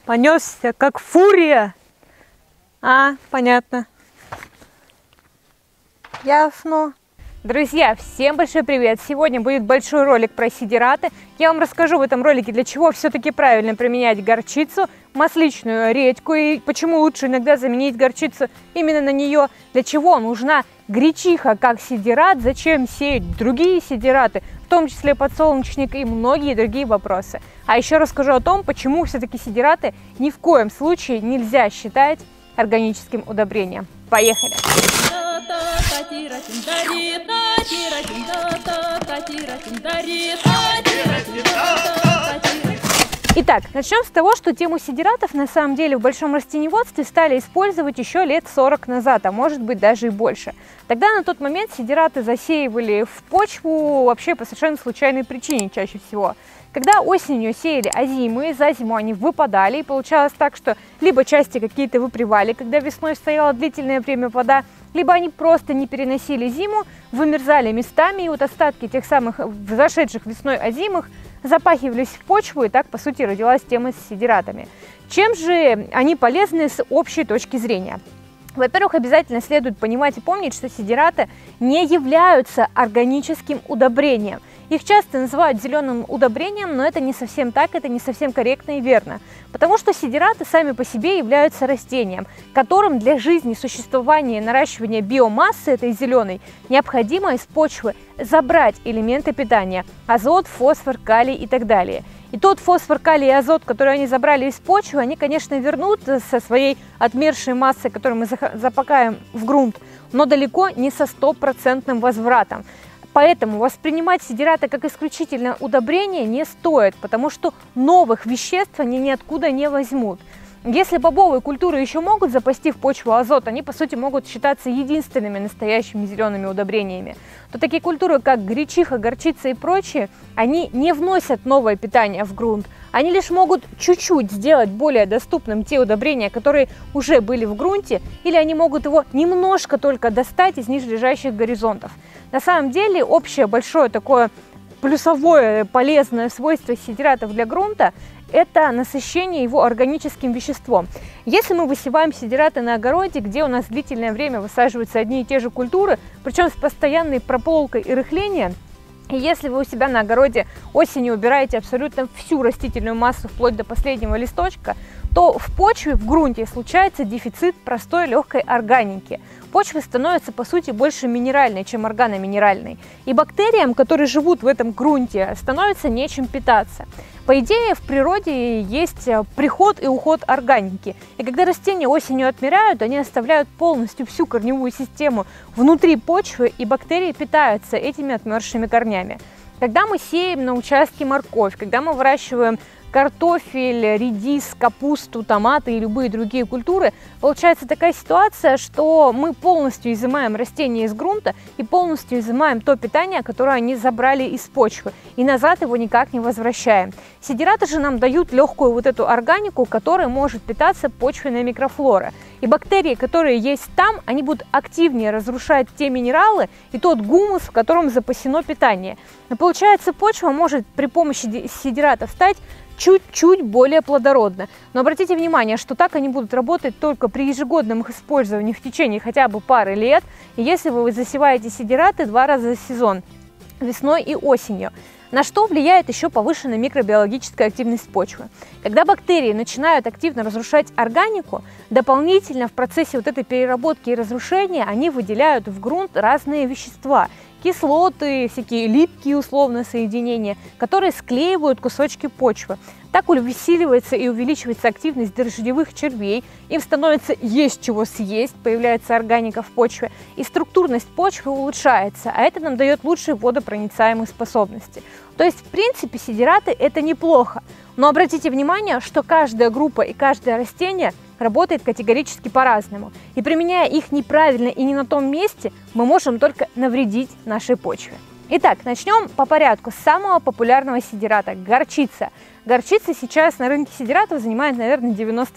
понесся, как фурия. А, понятно. Ясно. Друзья, всем большой привет! Сегодня будет большой ролик про сидираты. Я вам расскажу в этом ролике, для чего все-таки правильно применять горчицу, масличную редьку и почему лучше иногда заменить горчицу именно на нее, для чего нужна гречиха как сидират, зачем сеять другие сидираты, в том числе подсолнечник и многие другие вопросы. А еще расскажу о том, почему все-таки сидираты ни в коем случае нельзя считать органическим удобрением. Поехали! Итак, начнем с того, что тему сидиратов на самом деле в большом растениеводстве стали использовать еще лет 40 назад, а может быть даже и больше. Тогда на тот момент сидираты засеивали в почву вообще по совершенно случайной причине чаще всего. Когда осенью сеяли озимые, за зиму они выпадали, и получалось так, что либо части какие-то выпривали, когда весной стояло длительное время вода, либо они просто не переносили зиму, вымерзали местами, и вот остатки тех самых зашедших весной озимых запахивались в почву, и так, по сути, родилась тема с сидиратами. Чем же они полезны с общей точки зрения? Во-первых, обязательно следует понимать и помнить, что сидираты не являются органическим удобрением. Их часто называют зеленым удобрением, но это не совсем так, это не совсем корректно и верно. Потому что сидираты сами по себе являются растением, которым для жизни, существования и наращивания биомассы этой зеленой необходимо из почвы забрать элементы питания – азот, фосфор, калий и так далее. И тот фосфор, калий и азот, который они забрали из почвы, они, конечно, вернут со своей отмершей массой, которую мы запакаем в грунт, но далеко не со стопроцентным возвратом. Поэтому воспринимать сидираты как исключительно удобрение не стоит, потому что новых веществ они ниоткуда не возьмут. Если бобовые культуры еще могут запасти в почву азот, они по сути могут считаться единственными настоящими зелеными удобрениями, то такие культуры, как гречиха, горчица и прочие, они не вносят новое питание в грунт. Они лишь могут чуть-чуть сделать более доступным те удобрения, которые уже были в грунте, или они могут его немножко только достать из нижележащих горизонтов. На самом деле общее большое такое плюсовое полезное свойство сидиратов для грунта – это насыщение его органическим веществом. Если мы высеваем сидираты на огороде, где у нас длительное время высаживаются одни и те же культуры, причем с постоянной прополкой и рыхлением, и если вы у себя на огороде осенью убираете абсолютно всю растительную массу вплоть до последнего листочка, то в почве, в грунте случается дефицит простой легкой органики. Почва становится, по сути, больше минеральной, чем органоминеральной. И бактериям, которые живут в этом грунте, становится нечем питаться. По идее, в природе есть приход и уход органики. И когда растения осенью отмирают, они оставляют полностью всю корневую систему внутри почвы, и бактерии питаются этими отмершими корнями. Когда мы сеем на участке морковь, когда мы выращиваем картофель, редис, капусту, томаты и любые другие культуры, получается такая ситуация, что мы полностью изымаем растения из грунта и полностью изымаем то питание, которое они забрали из почвы, и назад его никак не возвращаем. Сидираты же нам дают легкую вот эту органику, которая может питаться почвенной микрофлорой. И бактерии, которые есть там, они будут активнее разрушать те минералы и тот гумус, в котором запасено питание. И получается, почва может при помощи сидиратов стать чуть-чуть более плодородно. Но обратите внимание, что так они будут работать только при ежегодном их использовании в течение хотя бы пары лет, и если вы засеваете сидираты 2 раза за сезон, весной и осенью. На что влияет еще повышенная микробиологическая активность почвы? Когда бактерии начинают активно разрушать органику, дополнительно в процессе вот этой переработки и разрушения они выделяют в грунт разные вещества, кислоты, всякие липкие условно соединения, которые склеивают кусочки почвы. Так усиливается и увеличивается активность дождевых червей, им становится есть чего съесть, появляется органика в почве, и структурность почвы улучшается, а это нам дает лучшие водопроницаемые способности. То есть, в принципе, сидираты – это неплохо, но обратите внимание, что каждая группа и каждое растение работает категорически по-разному, и применяя их неправильно и не на том месте, мы можем только навредить нашей почве. Итак, начнем по порядку с самого популярного сидирата – горчица. Горчица сейчас на рынке сидиратов занимает, наверное,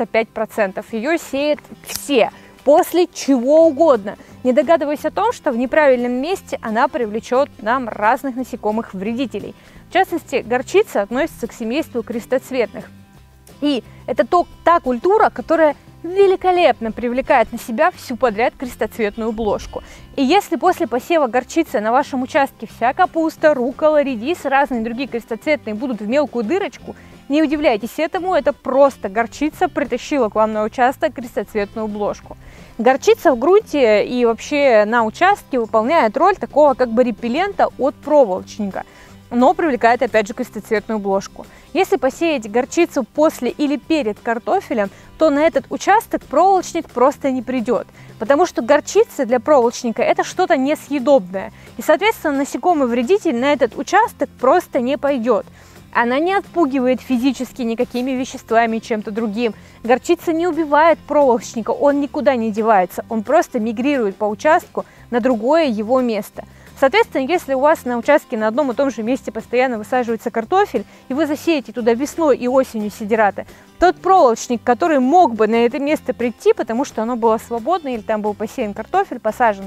95%. Ее сеют все, после чего угодно, не догадываясь о том, что в неправильном месте она привлечет нам разных насекомых-вредителей. В частности, горчица относится к семейству крестоцветных. И это та культура, которая великолепно привлекает на себя всю подряд крестоцветную бложку. И если после посева горчицы на вашем участке вся капуста, руккола, редис и разные другие крестоцветные будут в мелкую дырочку, не удивляйтесь этому, это просто горчица притащила к вам на участок крестоцветную бложку. Горчица в грунте и вообще на участке выполняет роль такого как бы репеллента от проволочника, но привлекает опять же крестоцветную бложку. Если посеять горчицу после или перед картофелем, то на этот участок проволочник просто не придет, потому что горчица для проволочника это что-то несъедобное, и соответственно насекомый-вредитель на этот участок просто не пойдет. Она не отпугивает физически никакими веществами, чем-то другим. Горчица не убивает проволочника, он никуда не девается, он просто мигрирует по участку на другое его место. Соответственно, если у вас на участке на одном и том же месте постоянно высаживается картофель, и вы засеете туда весной и осенью сидираты, тот проволочник, который мог бы на это место прийти, потому что оно было свободно, или там был посеян картофель, посажен,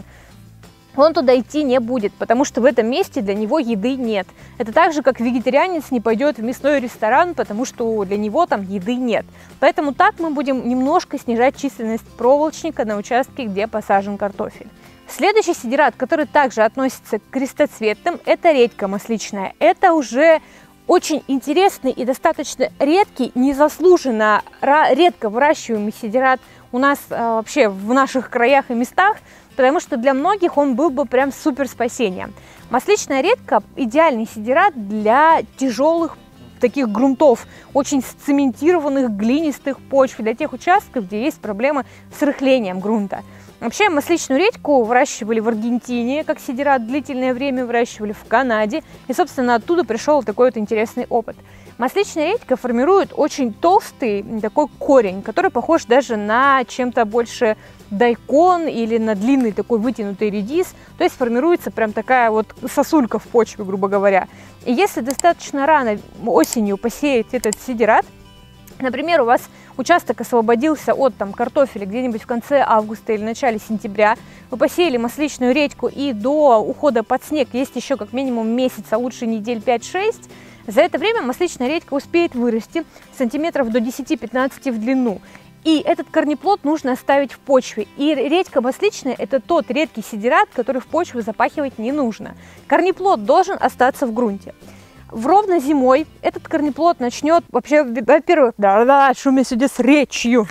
он туда идти не будет, потому что в этом месте для него еды нет. Это так же, как вегетарианец не пойдет в мясной ресторан, потому что для него там еды нет. Поэтому так мы будем немножко снижать численность проволочника на участке, где посажен картофель. Следующий сидират, который также относится к крестоцветным, это редька масличная. Это уже очень интересный и достаточно редкий, незаслуженно редко выращиваемый сидират у нас вообще в наших краях и местах, потому что для многих он был бы прям супер спасением. Масличная редька – идеальный сидират для тяжелых таких грунтов, очень сцементированных глинистых почв, для тех участков, где есть проблемы с рыхлением грунта. Вообще масличную редьку выращивали в Аргентине, как сидират, длительное время выращивали в Канаде, и, собственно, оттуда пришел такой вот интересный опыт. Масличная редька формирует очень толстый такой корень, который похож даже на чем-то больше дайкон или на длинный такой вытянутый редис, то есть формируется прям такая вот сосулька в почве, грубо говоря. И если достаточно рано осенью посеять этот сидират, например, у вас участок освободился от картофеля где-нибудь в конце августа или начале сентября, вы посеяли масличную редьку, и до ухода под снег есть еще как минимум месяц, а лучше недель 5-6, за это время масличная редька успеет вырасти сантиметров до 10-15 в длину. И этот корнеплод нужно оставить в почве. И редька масличная – это тот редкий сидират, который в почву запахивать не нужно. Корнеплод должен остаться в грунте. Ровно зимой этот корнеплод начнет вообще, во-первых, что у меня сегодня с речью.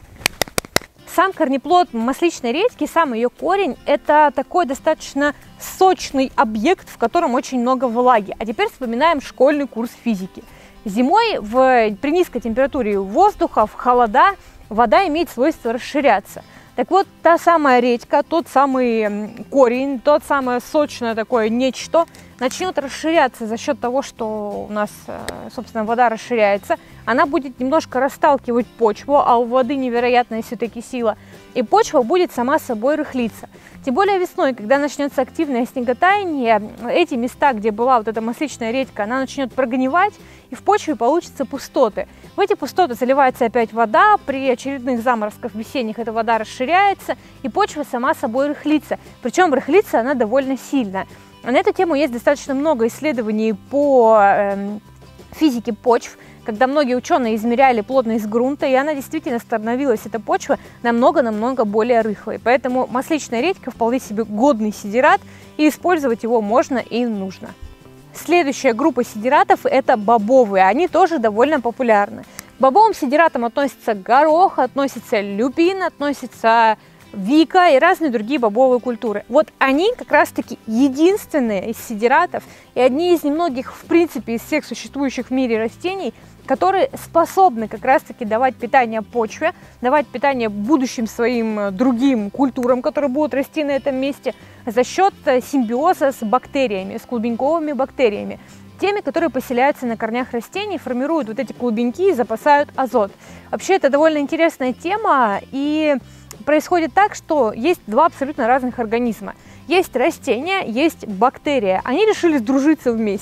Сам корнеплод масличной редьки, сам ее корень – это такой достаточно сочный объект, в котором очень много влаги. А теперь вспоминаем школьный курс физики. Зимой при низкой температуре воздуха, в холода, вода имеет свойство расширяться. Так вот, та самая редька, тот самый корень, тот самое сочное такое нечто начнет расширяться за счет того, что у нас, собственно, вода расширяется. Она будет немножко расталкивать почву, а у воды невероятная все-таки сила. И почва будет сама собой рыхлиться. Тем более весной, когда начнется активное снеготаяние, эти места, где была вот эта масличная редька, она начнет прогнивать, и в почве получатся пустоты. В эти пустоты заливается опять вода, при очередных заморозках весенних эта вода расширяется, и почва сама собой рыхлится. Причем рыхлится она довольно сильно. На эту тему есть достаточно много исследований по физике почв, когда многие ученые измеряли плотность грунта, и она действительно становилась, эта почва, намного-намного более рыхлой. Поэтому масличная редька вполне себе годный сидират, и использовать его можно и нужно. Следующая группа сидиратов – это бобовые. Они тоже довольно популярны. К бобовым сидиратам относится горох, относится люпин, относится вика и разные другие бобовые культуры. Вот они как раз-таки единственные из сидиратов и одни из немногих, в принципе, из всех существующих в мире растений, которые способны как раз-таки давать питание почве, давать питание будущим своим другим культурам, которые будут расти на этом месте, за счет симбиоза с бактериями, с клубеньковыми бактериями. Теми, которые поселяются на корнях растений, формируют вот эти клубеньки и запасают азот. Вообще это довольно интересная тема, и происходит так, что есть два абсолютно разных организма. Есть растения, есть бактерия. Они решили сдружиться вместе.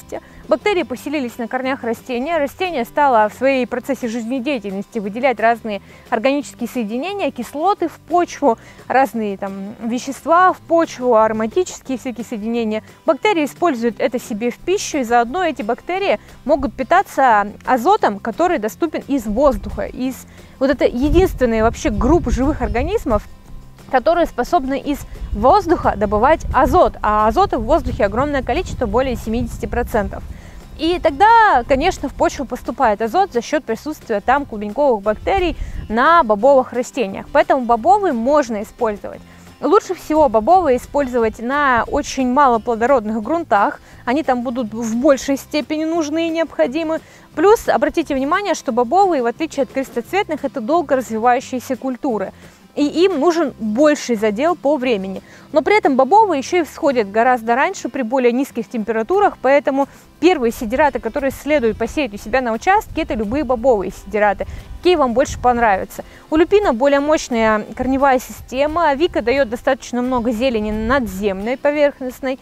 Бактерии поселились на корнях растения, растение стало в своей процессе жизнедеятельности выделять разные органические соединения, кислоты в почву, разные там вещества в почву, ароматические всякие соединения. Бактерии используют это себе в пищу, и заодно эти бактерии могут питаться азотом, который доступен из воздуха. Вот это единственная вообще группа живых организмов, которые способны из воздуха добывать азот, а азота в воздухе огромное количество, более 70%. И тогда, конечно, в почву поступает азот за счет присутствия там клубеньковых бактерий на бобовых растениях. Поэтому бобовые можно использовать. Лучше всего бобовые использовать на очень малоплодородных грунтах. Они там будут в большей степени нужны и необходимы. Плюс обратите внимание, что бобовые, в отличие от крестоцветных, это долго развивающиеся культуры. И им нужен больший задел по времени. Но при этом бобовые еще и всходят гораздо раньше при более низких температурах, поэтому первые сидираты, которые следует посеять у себя на участке, это любые бобовые сидираты. Какие вам больше понравятся. У люпина более мощная корневая система, вика дает достаточно много зелени надземной, поверхностной.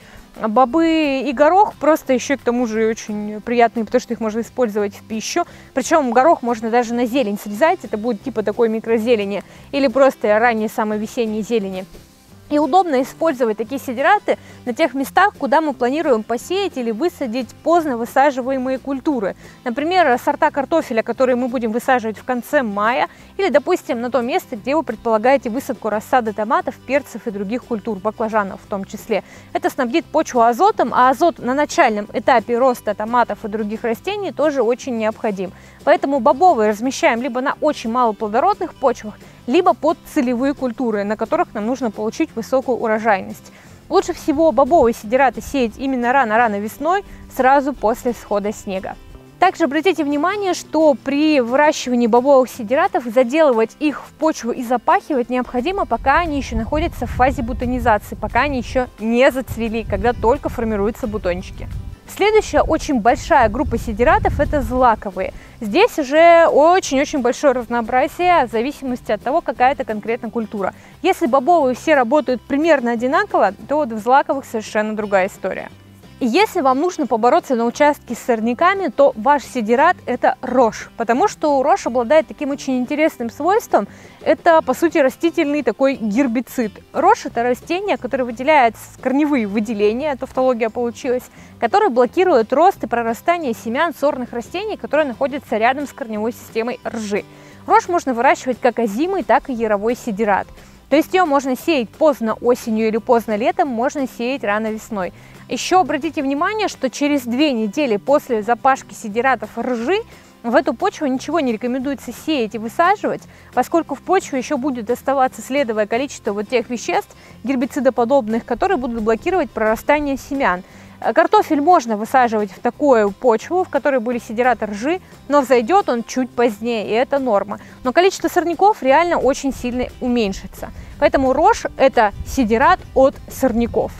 Бобы и горох просто еще к тому же очень приятные, потому что их можно использовать в пищу. Причем горох можно даже на зелень срезать, это будет типа такой микрозелени или просто ранней самой весенней зелени. И удобно использовать такие сидираты на тех местах, куда мы планируем посеять или высадить поздно высаживаемые культуры. Например, сорта картофеля, которые мы будем высаживать в конце мая, или, допустим, на то место, где вы предполагаете высадку рассады томатов, перцев и других культур, баклажанов в том числе. Это снабдит почву азотом, а азот на начальном этапе роста томатов и других растений тоже очень необходим. Поэтому бобовые размещаем либо на очень малоплодородных почвах, либо под целевые культуры, на которых нам нужно получить высокую урожайность. Лучше всего бобовые сидираты сеять именно рано-рано весной, сразу после всхода снега. Также обратите внимание, что при выращивании бобовых сидиратов заделывать их в почву и запахивать необходимо, пока они еще находятся в фазе бутонизации, пока они еще не зацвели, когда только формируются бутончики. Следующая очень большая группа сидиратов – это злаковые. Здесь уже очень-очень большое разнообразие в зависимости от того, какая это конкретно культура. Если бобовые все работают примерно одинаково, то вот в злаковых совершенно другая история. И если вам нужно побороться на участке с сорняками, то ваш сидират – это рожь, потому что рожь обладает таким очень интересным свойством. Это, по сути, растительный такой гербицид. Рожь – это растение, которое выделяет корневые выделения, тавтология получилась, которое блокирует рост и прорастание семян сорных растений, которые находятся рядом с корневой системой ржи. Рожь можно выращивать как озимый, так и яровой сидират. То есть ее можно сеять поздно осенью или поздно летом, можно сеять рано весной. Еще обратите внимание, что через 2 недели после запашки сидиратов ржи в эту почву ничего не рекомендуется сеять и высаживать, поскольку в почве еще будет оставаться следовое количество вот тех веществ, гербицидоподобных, которые будут блокировать прорастание семян. Картофель можно высаживать в такую почву, в которой были сидираты ржи, но взойдет он чуть позднее, и это норма. Но количество сорняков реально очень сильно уменьшится. Поэтому рожь – это сидират от сорняков.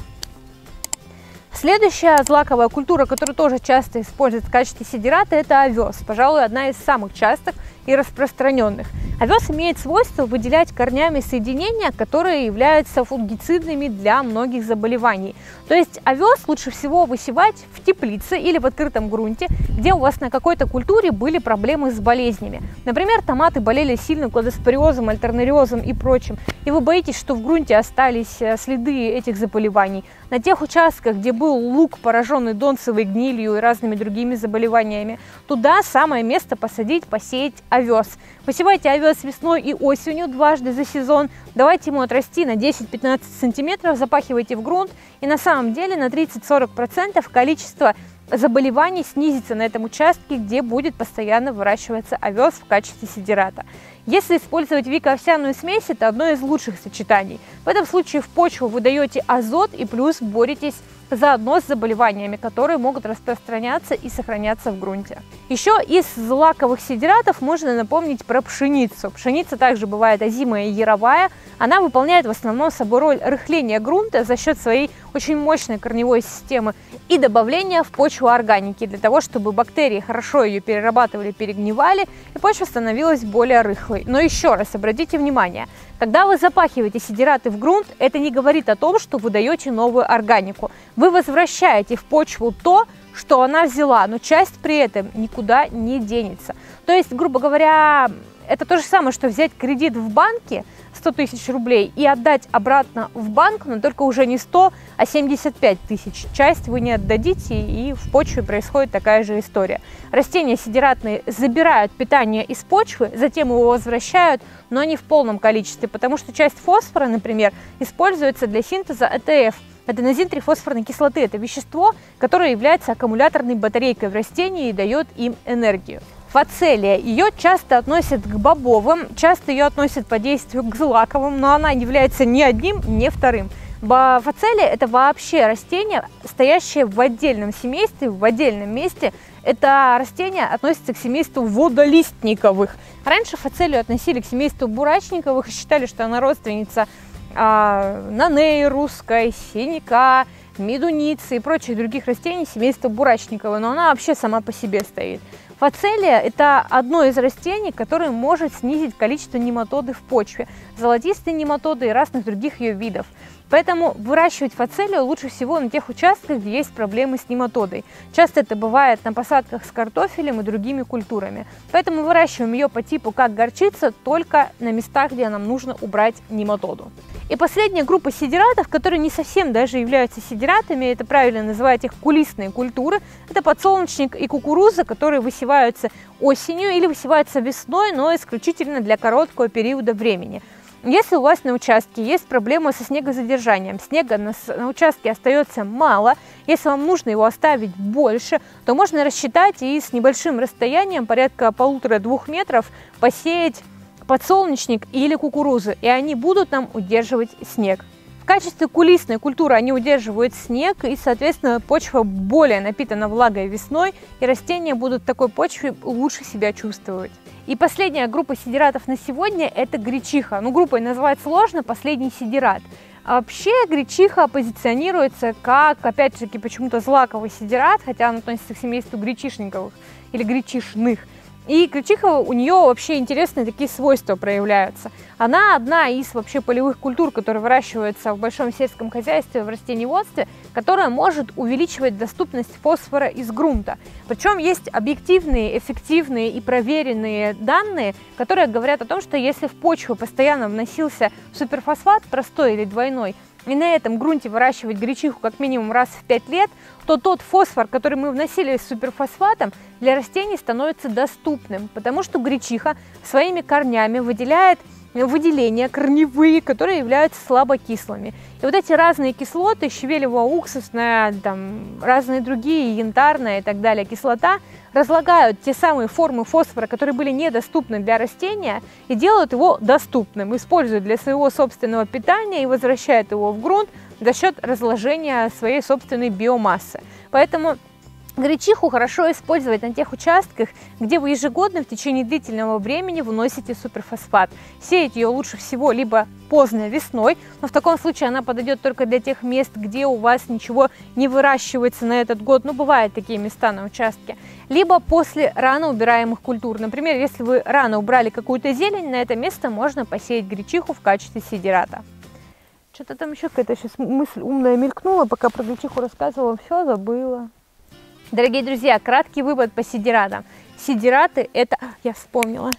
Следующая злаковая культура, которую тоже часто используют в качестве сидирата, это овес. Пожалуй, одна из самых частых и распространенных. Овес имеет свойство выделять корнями соединения, которые являются фунгицидными для многих заболеваний. То есть овес лучше всего высевать в теплице или в открытом грунте, где у вас на какой-то культуре были проблемы с болезнями. Например, томаты болели сильно кладоспориозом, альтернариозом и прочим, и вы боитесь, что в грунте остались следы этих заболеваний. На тех участках, где был лук, пораженный донцевой гнилью и разными другими заболеваниями, туда самое место посеять овес. Посевайте овес весной и осенью дважды за сезон, давайте ему отрасти на 10-15 сантиметров, запахивайте в грунт, и на самом деле на 30-40% количество заболеваний снизится на этом участке, где будет постоянно выращиваться овес в качестве сидирата. Если использовать вика-овсяную смесь, это одно из лучших сочетаний. В этом случае в почву вы даете азот и плюс боретесь заодно с заболеваниями, которые могут распространяться и сохраняться в грунте. Еще из злаковых сидиратов можно напомнить про пшеницу. Пшеница также бывает озимая и яровая. Она выполняет в основном собой роль рыхления грунта за счет своей очень мощной корневой системы и добавления в почву органики, для того, чтобы бактерии хорошо ее перерабатывали, перегнивали, и почва становилась более рыхлой. Но еще раз обратите внимание, когда вы запахиваете сидираты в грунт, это не говорит о том, что вы даете новую органику. Вы возвращаете в почву то, что она взяла, но часть при этом никуда не денется. То есть, грубо говоря, это то же самое, что взять кредит в банке 100 тысяч рублей и отдать обратно в банк, но только уже не 100, а 75 тысяч. Часть вы не отдадите, и в почве происходит такая же история. Растения сидератные забирают питание из почвы, затем его возвращают, но не в полном количестве, потому что часть фосфора, например, используется для синтеза АТФ. Аденозин-трифосфорной кислоты – это вещество, которое является аккумуляторной батарейкой в растении и дает им энергию. Фацелия, ее часто относят к бобовым, часто ее относят по действию к злаковым, но она является ни одним, ни вторым. Фацелия – это вообще растение, стоящее в отдельном семействе, в отдельном месте. Это растение относится к семейству водолистниковых. Раньше фацелию относили к семейству бурачниковых и считали, что она родственница нанеи русской, синяка, медуницы и прочих других растений семейства бурачникового, но она вообще сама по себе стоит. Фацелия – это одно из растений, которое может снизить количество нематоды в почве, золотистые нематоды и разных других ее видов. Поэтому выращивать фацелию лучше всего на тех участках, где есть проблемы с нематодой. Часто это бывает на посадках с картофелем и другими культурами. Поэтому выращиваем ее по типу как горчица, только на местах, где нам нужно убрать нематоду. И последняя группа сидератов, которые не совсем даже являются сидератами, это правильно называть их кулисные культуры, это подсолнечник и кукуруза, которые высеваются осенью или высеваются весной, но исключительно для короткого периода времени. Если у вас на участке есть проблема со снегозадержанием, снега на участке остается мало, если вам нужно его оставить больше, то можно рассчитать и с небольшим расстоянием, порядка 1,5–2 метров, посеять подсолнечник или кукурузу, и они будут нам удерживать снег. В качестве кулисной культуры они удерживают снег, и, соответственно, почва более напитана влагой весной, и растения будут в такой почве лучше себя чувствовать. И последняя группа сидератов на сегодня – это гречиха. Ну, группой назвать сложно, последний сидерат. А вообще гречиха позиционируется как, опять-таки, почему-то злаковый сидерат, хотя он относится к семейству гречишниковых или гречишных. И гречиха, у нее вообще интересные такие свойства проявляются. Она одна из вообще полевых культур, которые выращиваются в большом сельском хозяйстве, в растениеводстве, которая может увеличивать доступность фосфора из грунта. Причем есть объективные, эффективные и проверенные данные, которые говорят о том, что если в почву постоянно вносился суперфосфат, простой или двойной, и на этом грунте выращивать гречиху как минимум раз в 5 лет, то тот фосфор, который мы вносили с суперфосфатом, для растений становится доступным, потому что гречиха своими корнями выделяет выделения корневые, которые являются слабокислыми. И вот эти разные кислоты, щавелево-уксусная, разные другие, янтарная и так далее кислота, разлагают те самые формы фосфора, которые были недоступны для растения, и делают его доступным, используют для своего собственного питания и возвращают его в грунт за счет разложения своей собственной биомассы. Поэтому гречиху хорошо использовать на тех участках, где вы ежегодно в течение длительного времени вносите суперфосфат. Сеять ее лучше всего либо поздно весной, но в таком случае она подойдет только для тех мест, где у вас ничего не выращивается на этот год, но бывают такие места на участке, либо после рано убираемых культур. Например, если вы рано убрали какую-то зелень, на это место можно посеять гречиху в качестве сидерата. Что-то там еще какая-то сейчас мысль умная мелькнула, пока про гречиху рассказывала, все забыла. Дорогие друзья, краткий вывод по сидератам. Сидераты – это… Я вспомнила.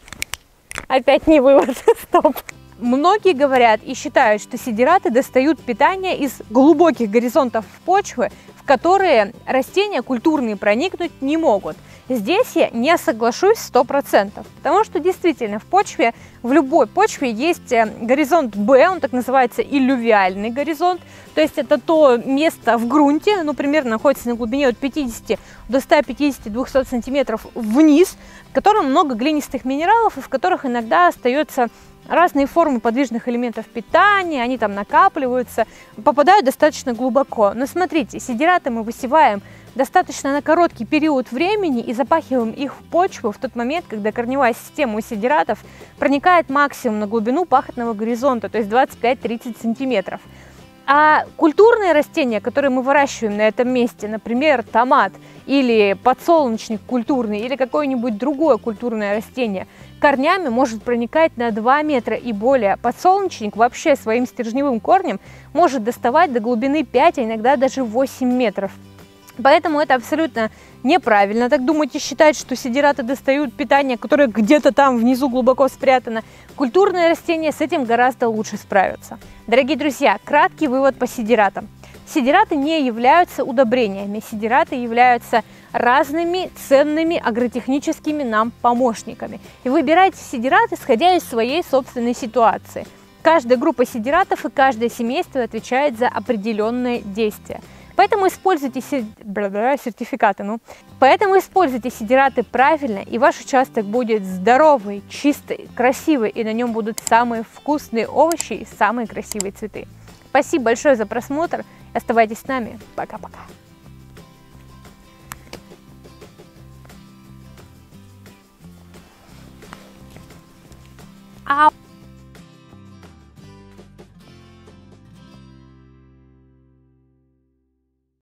Опять не вывод. Стоп. Многие говорят и считают, что сидераты достают питание из глубоких горизонтов почвы, в которые растения культурные проникнуть не могут. Здесь я не соглашусь 100%, потому что действительно в почве, в любой почве есть горизонт Б, он так называется иллювиальный горизонт, то есть это то место в грунте, оно примерно находится на глубине от 50 до 150-200 сантиметров вниз, в котором много глинистых минералов и в которых иногда остается разные формы подвижных элементов питания, они там накапливаются, попадают достаточно глубоко. Но смотрите, сидераты мы высеваем достаточно на короткий период времени и запахиваем их в почву в тот момент, когда корневая система у сидератов проникает максимум на глубину пахотного горизонта, то есть 25-30 сантиметров. А культурные растения, которые мы выращиваем на этом месте, например, томат или подсолнечник культурный или какое-нибудь другое культурное растение, корнями может проникать на 2 метра и более. Подсолнечник вообще своим стержневым корнем может доставать до глубины 5, а иногда даже 8 метров. Поэтому это абсолютно неправильно так думать и считать, что сидираты достают питание, которое где-то там внизу глубоко спрятано. Культурные растения с этим гораздо лучше справятся. Дорогие друзья, краткий вывод по сидиратам. Сидираты не являются удобрениями, сидираты являются разными ценными агротехническими нам помощниками. И выбирайте сидираты, исходя из своей собственной ситуации. Каждая группа сидиратов и каждое семейство отвечает за определенные действия. Поэтому используйте сидираты правильно, и ваш участок будет здоровый, чистый, красивый, и на нем будут самые вкусные овощи и самые красивые цветы. Спасибо большое за просмотр. Оставайтесь с нами. Пока-пока. Ау.